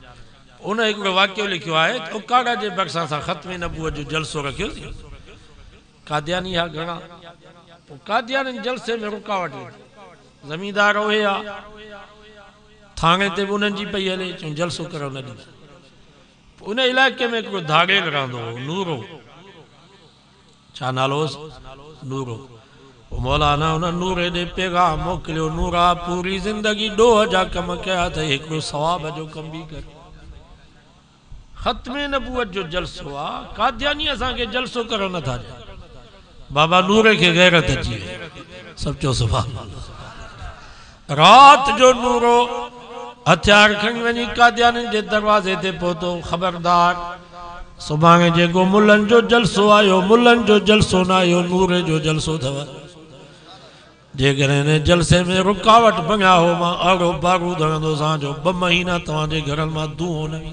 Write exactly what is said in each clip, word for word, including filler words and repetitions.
उन एक वाक्य लिखियो है तो कागा जे बक्सा सा खत्म नबूवत जो जलसो रखियो सी कादियानी हा घणा तो कादियानी जलसे में रुकावट जमींदार हुए आ थाने ते उन्हनि जी पई हले चो जलसो करो न दी उन इलाके में को धागेल रहंदो नूरो छा नालोस नूरो मौलाना उन नूरे दे पैगाम मोकिलियो नूरा पूरी जिंदगी डोह जा कम कया त हिकिड़ो सवाब जो कम भी कर खत्मे नबूवत जो जलसो आ कादियानी असा के जलसो करो न था बाबा नूरे के गैरत अची सब चो सुभान अल्लाह रात जो नूरो हथियार खणी वञी कादियानी जे दरवाजे ते पहुतो खबरदार सुभाणे जेको मुल्लन जो जलसो आयो मुल्लन जो जलसो न आयो नूरे जो जलसो थव जेकर ने जलसे में रुकावट बंगा हो मां आड़ो बारूद हणंदो सा जो ब महीना तव्हांजे घर मां दूहो न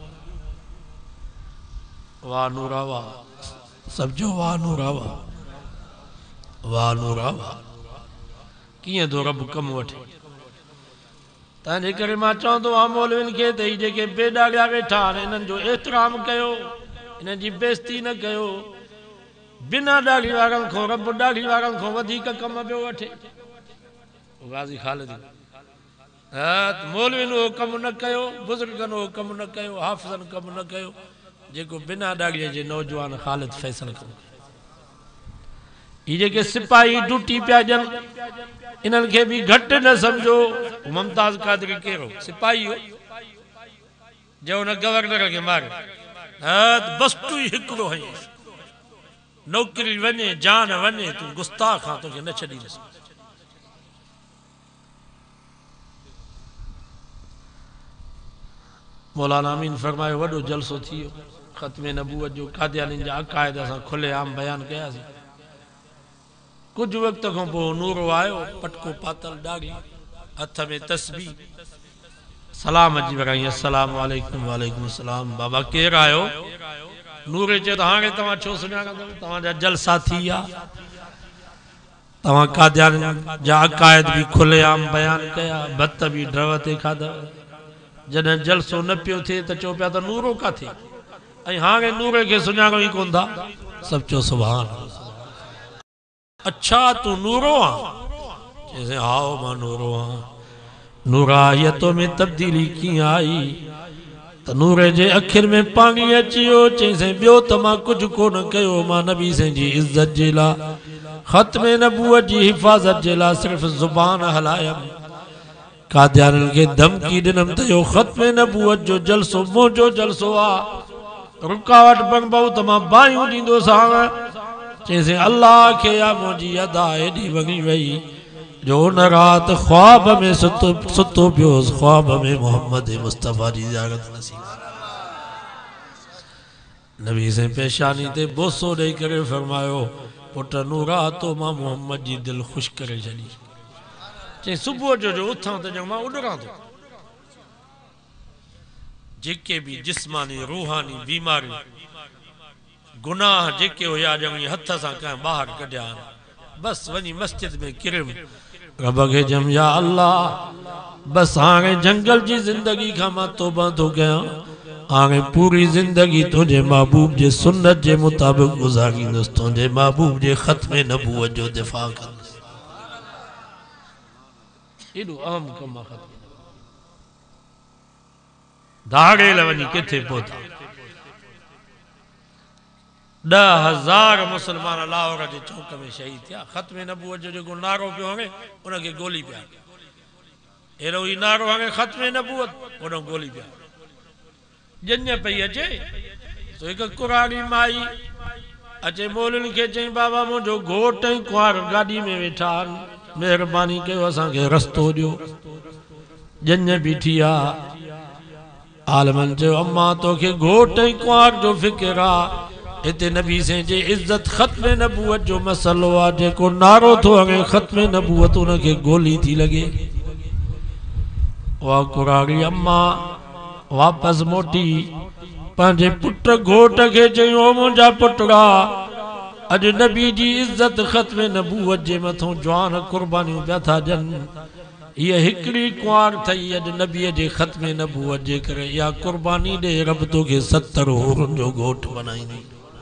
वाह नूरा वाह सब जो वाह नूरा वाह वाह नूरा वाह किए तो रब कम वठे तंहिंजे करे मां चवंदो आहियां मौलविन खे त ही जेके बेॾाॻिया वेठा आहिनि इन्हनि जो एतिराम कयो इन्हनि जी बेइज़्ती न कयो बिना ॾाढ़ी वारनि खां रब ॾाढ़ी वारनि खां वधीक कम पियो वठे गाज़ी ख़ालिद हा मौलविन उहो कमु न कयो बुज़ुर्गनि उहो कमु न कयो हाफ़िज़नि कमु न कयो जेको बिना ॾाढ़ीअ जे नौजवान ख़ालिद फैसल कयो ये जेके सिपाही ड्यूटी पिया ॾियनि इन्हनि खे बि घटि न सम्झो मुमताज़ कादरी कहिड़ो सिपाही हो जो हुन गवर्नर खे मारे हा बस्तु ई हिकिड़ो हई नौकरी वञे जान वञे तूं गुस्ताख खां तोखे न छॾींदुसि मौलाना अमीन फरमायो वॾो जलसो थी वियो ख़त्मे नबूवत जो कादियानी जा अक़ाइद असां खुले आम बयान कयासीं कुछ वक्त खां पोइ नूरो आयो पटको पातल ॾाढ़ी हथ में तस्बीह सलाम अची वराई अस्सलाम वालेकुम वालेकुम सलाम बाबा केरु आयो नूरे चयो त हाणे तव्हां छो सुञाणंदव तव्हांजा जलसा थी विया तव्हां कादियानी जा अक़ाइद बि खुले आम बयान कया भत बि ड्रव ते खाधव जॾहिं जलसो न पियो थिए त चओ पिया त नूरो काथे ऐं हाणे नूरे खे सुञाणो ई कोन था सभु चओ सुभान अच्छा तू नूरो आ जैसे आओ मां नूरो आ नूरायतों में तब्दीली की आई त नूरे जे अखिर में पानी अची वियो चईं ॿियो त मां कुझु कोन कयो मां नबी साईं जी इज़त जे लाइ ख़त्मे नबूवत जी हिफ़ाज़त जे लाइ सिर्फ़ ज़ुबान हलायमि कादियानी खे धमकी ॾिनमि त इहो ख़त्मे नबूवत जो जलसो मुंहिंजो जलसो आ रुकावट बणबऊ त मां बाहियूं ॾींदोसांव चईं अल्लाह खे या मुंहिंजी अदा एॾी वॻी वई जो उन रात ख्वाब में सुतो सुतो पियोसि ख्वाब में मोहम्मद मुस्तफ़ा जी ज़ियारत नसीब नबी से पेशानी ते बोसो ॾेई करे फरमायो पुट नूरा तो मां मोहम्मद जी दिल ख़ुशि करे छॾी चईं सुबुह जो जो उथां त ॼण मां उॾरां थो जेके भी जिस्मानी रूहानी बीमारियूं गुनाह जेके हुया ॼण हथ सां कंहिं ॿाहिरि कढिया बस वञी मस्जिद में किरम रब खे जम या अल्लाह बस हाणे जंगल जी ज़िंदगी खां मां तौबा थो कयां हाणे पूरी ज़िंदगी तुंहिंजे महबूब जे सुन्नत जे मुताबिक़ गुज़ारींदुसि तुंहिंजे महबूब जे ख़त्मे नबूवत जो दिफ़ा कंदुसि एॾो अहम कमु आहे दाड़ेल वञी किथे पहुता ॾह हज़ार मुसलमान लाहौर जे चौक में शहीद थिया ख़त्मे नबूवत जो जेको नारो पियो हणे उनखे गोली पिया अहिड़ो ई नारो हणे ख़त्मे नबूवत उन गोली पिया ॼञ पई अचे तो हिकु कुरानी माई अचे मोलनि खे चई बाबा मुंहिंजो घोट ऐं कुंवार गाॾी में वेठा आहिनि महिरबानी कयो असांखे रस्तो ॾियो ॼञ बीठी आहे आलमन चयो अम्मा तोखे घोट ऐं कुंवार जो फिकिर आहे इते नबी से जे इज्जत ख़त्मे नबूवत जो मसलो आ जेको नारो थो हणे ख़त्मे नबूवत उनखे गोली थी लगे वाह कुरारी अम्मा वापस मोटी पंहिंजे पुट घोट के चयो मुंहिंजा पुटड़ा अज नबी जी इज्जत ख़त्मे नबूवत जे मथों जवान कुर्बानियूं पिया था ॾियनि ये हिकड़ी कुआर थई अज नबी जे खत्मे नबूवत जे करे या कुर्बानी दे रब तो के सत्तर होरन जो गोठ बनाई।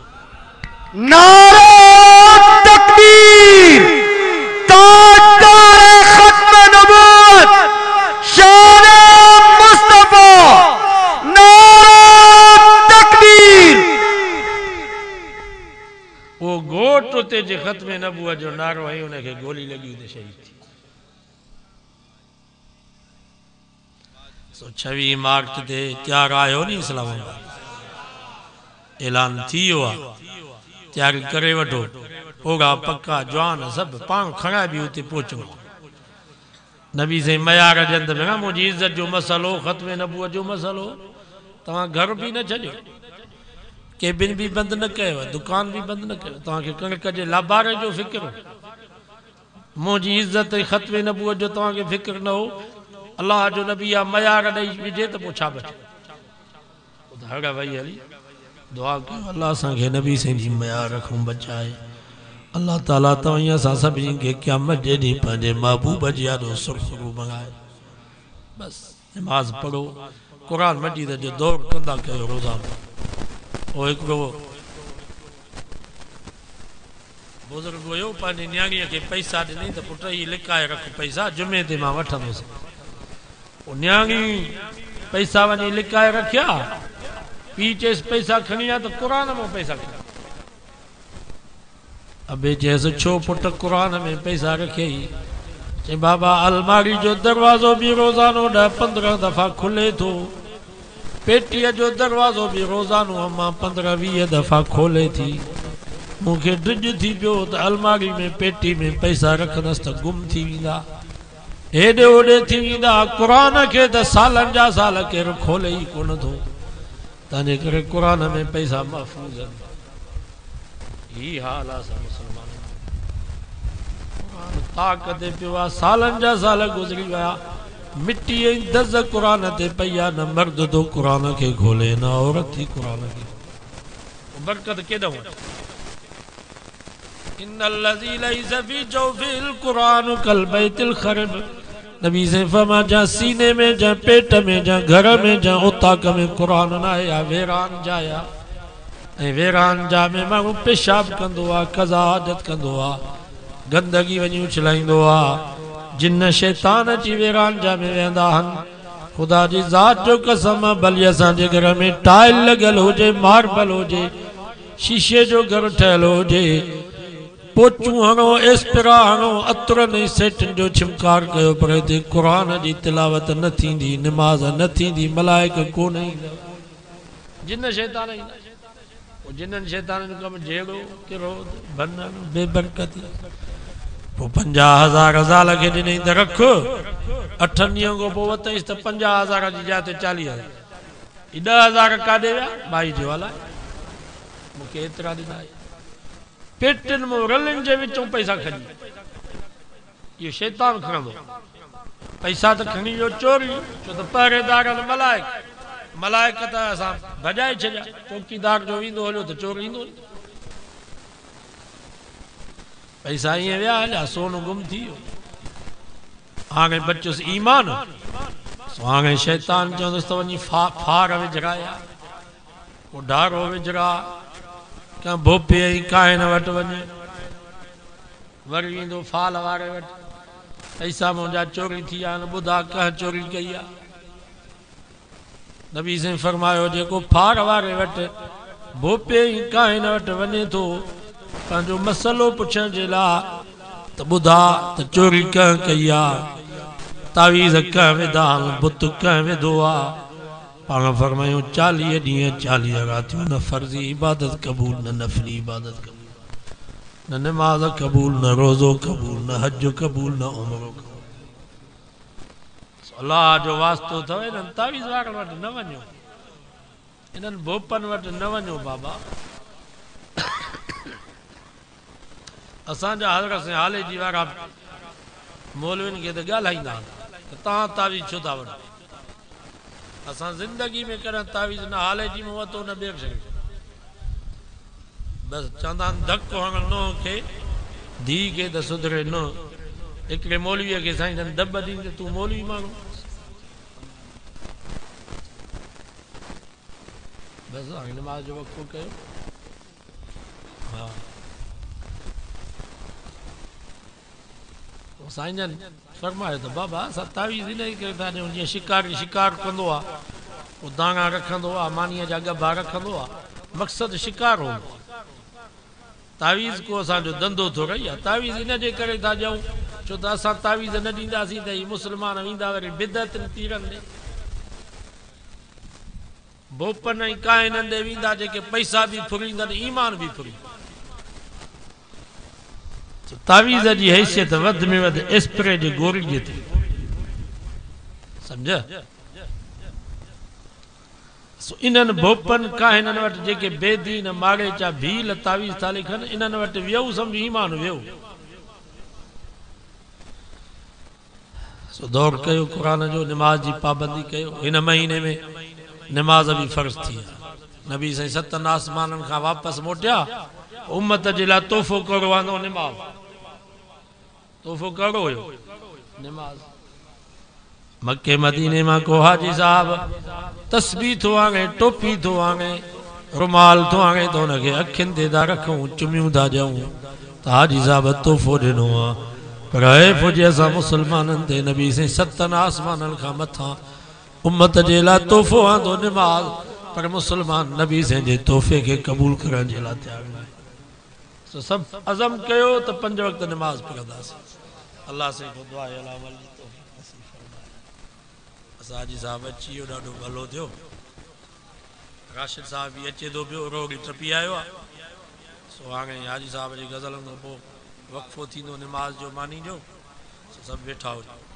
नारे तकबीर ताजदार खत्म नबूवत शान मुस्तफा नारे तकबीर। वो गोठ उते जे खत्मे नबूवत जो नारो है उनके गोली लगी उते शहीद थी। सो छवीह मार्च ते त्यार आयो नी इस्लामाबाद ऐलान थी हुआ त्यारी करे वठो होगा पक्का जवान सब पाण खड़ा भी उते पहुंचो। नबी से मयार जंद में ना मुझी इज्जत जो मसलो खत्मे नबूवत जो मसलो तव्हां घर भी न छॾियो केबिन भी बंद न कयो दुकान भी बंद न कयो तव्हांखे कणक जे लाभारे जो फिक्र मुझी इज्जत खत्मे नबूवत जो तव्हांखे फिक्र न हो। अल्लाह जो नबी या मयार ॾेई विझे त पोइ छा बचे ॿुधायो भाई हली दुआ कयो अल्लाह असांखे नबी साईं जी मयार रखूं बचाए। अल्लाह ताला तव्हां असां सभिनी खे क़यामत जे ॾींहुं पंहिंजे महबूब जे यादो सुरखरू बणाए। बस नमाज़ पढ़ो क़ुरान मजीद जो दौर कंदा कयो रोज़ानो। ओ हिकिड़ो बुज़ुर्ग हुयो पंहिंजी न्याणीअ खे पैसा ॾिनई त पुट ही लिकाए रख पैसा जुमे ते मां वठंदुसि। न्याणी पैसा वही लिकाए रखिया पी चेस पैसा खणी आ तो कुरान में पैसा खणी अबे चेस छो पुट कुरान में पैसा रखे चे बाबा अलमारी जो दरवाजो भी रोजानो ॾह पंद्रह दफा खुले तो पेटीअ जो दरवाजो भी रोजानो अम्मा पंद्रह वीह दफा खोले थी मुखे ड्रिज थी पियो त अलमारी में पेटी में पैसा रखंदसि त गुम थी वेंदा हेॾे होॾे थी वेंदा कुरान खे त सालनि जा साल केरु खोले ई कोन थो तंहिंजे करे कुरान में पैसा महफ़ूज़ आहिनि। ही हाल आहे असां मुस्लमाननि ताक़त ते पियो आहे सालनि जा साल गुज़री विया मिट्टी जी दज़ कुरान ते पई आहे न मर्द तो कुरान खे खोले न औरत थी कुरान खे बरकत केॾो इन्नल्लज़ी लैसा फी जौफिल कुरान कल बैतिल खरब। नबी से फरमा जा सीने में जा पेट में जा घर में जा उताक में कुरान न आहे या वेरान जाया ऐं वेरान जा में माण्हू पेशाब कंदो आहे कज़ा हाजत कंदो आहे गंदगी वञी उछलाईंदो आहे जिन शैतान अची वेरान जा में वेंदा आहिनि। खुदा जी ज़ात जो कसम भली असांजे घर में टाइल लॻल हुजे मार्बल हुजे शीशे जो घर ठहियल हुजे पोचू हणो एस्पिरा हणो अतरनि सेठनि जो छिमकार कयो पर हिते क़ुरान जी तिलावत न थींदी नमाज़ न थींदी मलाइक कोन ईंदा जिन शैतान ईंदा जिन्हनि शैताननि कमु जहिड़ो कहिड़ो बननि बेबरकती पोइ पंजाह हज़ार हज़ार खे ॾिनई त रख अठनि ॾींहंनि खां पोइ वरितईंसि त पंजाह हज़ार जी जाइ ते चालीह हज़ार ॾह हज़ार काॾे विया भाई जो हलाए मूंखे एतिरा ॾिना पेटनि में रलनि जे विचों पैसा खणी इहो शैतान खणंदो पैसा त खणी वियो चोरी छो त पहरेदार मलाइक मलाइक त असां भॼाए छॾिया चौकीदार जो ईंदो हलियो त चोर ईंदो पैसा ईअं विया हलिया सोन गुम थी वियो हाणे बचियुसि ईमान हाणे शैतान चवंदुसि त वञी फा फार विझराया को ढारो विझरा क्या भोपे ऐं काहिन वटि वञे वरी ईंदो फाल वारे वटि पैसा मुंहिंजा चोरी थी विया आहिनि ॿुधा कंहिं चोरी कई आहे। नबी साईं फरमायो जेको फार वारे वटि भोपे ऐं काहिन वटि वञे थो पंहिंजो मसइलो पुछण जे लाइ त ॿुधा त चोरी कंहिं कई आहे तावीज़ कंहिं विधा बुत कंहिं विधो आहे पाण फरमायूं चालीह ॾींहं चालीह रातियूं न फर्ज़ी इबादत क़बूल न नफ़ली इबादत क़बूल न नमाज़ क़बूल न रोज़ो क़बूल न हज क़बूल न उमरो क़बूल। अल्लाह जो वास्तो अथव इन्हनि तावीज़ वारनि वटि न वञो इन्हनि भोपनि वटि न वञो बाबा। असांजा हज़रत साईं हाले जी वारा मौलवियुनि खे त ॻाल्हाईंदा आहिनि तव्हां तावीज़ छो था वठो असां ज़िंदगी में कॾहिं तावीज़ न हाले जी में वरितो न ॿिए शइ बसि चवंदा आहिनि धकु हणणो खे धीउ खे त सुधरे न हिकिड़े मौलवीअ खे साईं जन दॿ ॾींदे तूं मौलवी माण्हू बसि हाणे नमाज़ जो वक़्तु कयो हा साईं जन फरमायो त बाबा असां तावीज़ इन करे था ॾियूं जीअं शिकार शिकार कंदो आहे पोइ दाणा रखंदो आहे मानीअ जा ॻभा रखंदो आहे मक़सदु शिकार हो तावीज़ को असांजो धंधो थो रही आहे तावीज़ इन जे करे था ॾियूं छो त असां तावीज़ न ॾींदासीं त ही मुस्लमान वेंदा वरी बिदअतनि तीरनि ॾे बोपन ऐं काइननि ॾे वेंदा जेके पैसा बि फुरींदनि ईमान बि फुरी तावीज़ जी हैसियत वध में वध स्प्रे जे गोरी जे थी सम्झ इन्हनि भोपनि काइननि वटि जेके बेदीन मारे चा भील तावीज़ था लिखनि इन्हनि वटि वियो सम्झ ईमान वियो सो दौड़ कयो क़ुरान जो नमाज जी पाबंदी कयो हिन महीने में नमाज भी फर्ज थी नबी साईं सतन आसमाननि खां वापसि मोटिया उम्मत जे लाइ तोहफ़ो कहिड़ो आंदो नमाज तोहफ़ो कहिड़ो हुयो नमाज मक्के मदीने मां को हाजी साहब तस्बीह थो आणे टोपी थो आणे रुमाल थो आणे त हुनखे अखियुनि ते था रखूं चुमियूं था ॾियूं त हाजी साहब तोहफ़ो ॾिनो आहे पर हैफ़ हुजे असां मुस्लमाननि ते नबी साईं सतनि आसमाननि खां मथां उम्मत जे लाइ तोहफ़ो आंदो नमाज पर मुसलमान नबी साईं जे तोहफ़े खे क़बूल करण जे लाइ तयारु न आहे सो सभु अज़म कयो त पंज वक़्त नमाज पढ़ंदासीं अल्लाह से को दुआ है अल्लाह वली तौफीक नसीब फरमाए असां हाजी साहब अची वियो ॾाढो भलो थियो राशिद साहब बि अचे थो पियो रोगी टपी आयो आहे सो हाणे हाजी साहब जी गज़लनि खां पोइ वक़फ़ो थींदो नमाज जो मानी जो सो सभु वेठा हुजो